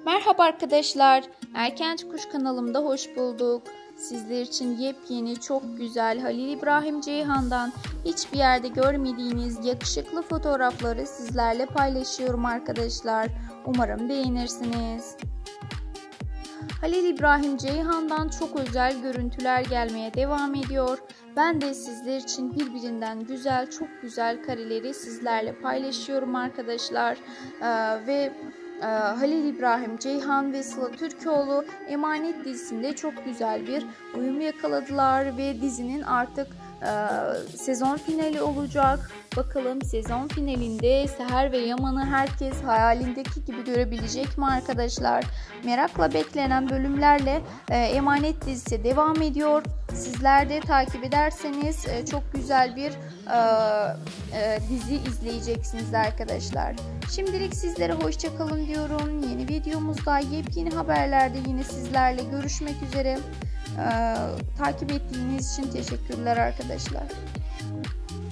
Merhaba arkadaşlar, Erkenci Kuş kanalımda hoş bulduk. Sizler için yepyeni, çok güzel Halil İbrahim Ceyhan'dan hiçbir yerde görmediğiniz yakışıklı fotoğrafları sizlerle paylaşıyorum arkadaşlar. Umarım beğenirsiniz. Halil İbrahim Ceyhan'dan çok özel görüntüler gelmeye devam ediyor. Ben de sizler için birbirinden güzel, çok güzel kareleri sizlerle paylaşıyorum arkadaşlar. Halil İbrahim Ceyhan ve Sıla Türkoğlu Emanet dizisinde çok güzel bir uyum yakaladılar ve dizinin artık sezon finali olacak. Bakalım sezon finalinde Seher ve Yaman'ı herkes hayalindeki gibi görebilecek mi arkadaşlar? Merakla beklenen bölümlerle Emanet dizisi devam ediyor. Sizler de takip ederseniz çok güzel bir dizi izleyeceksiniz arkadaşlar. Şimdilik sizlere hoşça kalın diyorum. Yeni videomuzda yepyeni haberlerde yine sizlerle görüşmek üzere. Takip ettiğiniz için teşekkürler arkadaşlar.